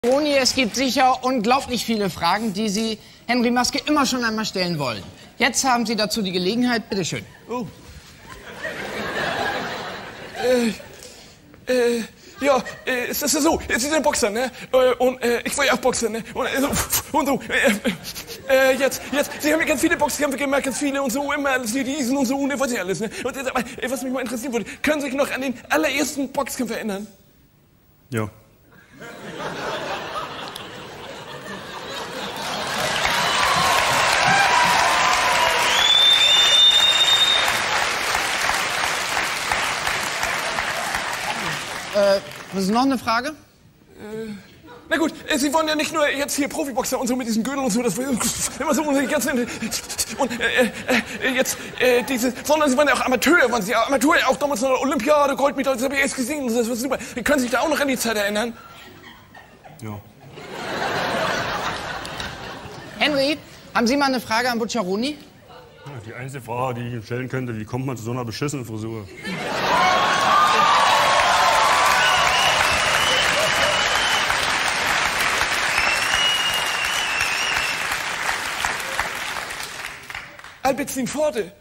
Toni, es gibt sicher unglaublich viele Fragen, die Sie Henry Maske immer schon einmal stellen wollen. Jetzt haben Sie dazu die Gelegenheit. Bitte schön. Oh. Ja, es ist ja so, Sie sind Boxer, ne? Und ich war ja auch Boxer, ne? Und so, jetzt, Sie haben ja ganz viele Boxkämpfe gemacht, ganz viele und so, immer alles wie diesen und so, und weiß ich alles, ne? Und aber, was mich mal interessieren würde, können Sie sich noch an den allerersten Boxkampf erinnern? Ja. Was ist noch eine Frage? Na gut, Sie wollen ja nicht nur jetzt hier Profiboxer und so mit diesen Gürteln und so, das war immer so und jetzt sondern Sie waren ja auch Amateur, waren Sie ja Amateur, auch damals noch Olympiade, Goldmedaille, das habe ich erst gesehen, das war super. Können Sie sich da auch noch an die Zeit erinnern? Ja. Henry, haben Sie mal eine Frage an Bucciaroni? Ja, die einzige Frage, die ich stellen könnte, wie kommt man zu so einer beschissenen Frisur? Albertin Pforte.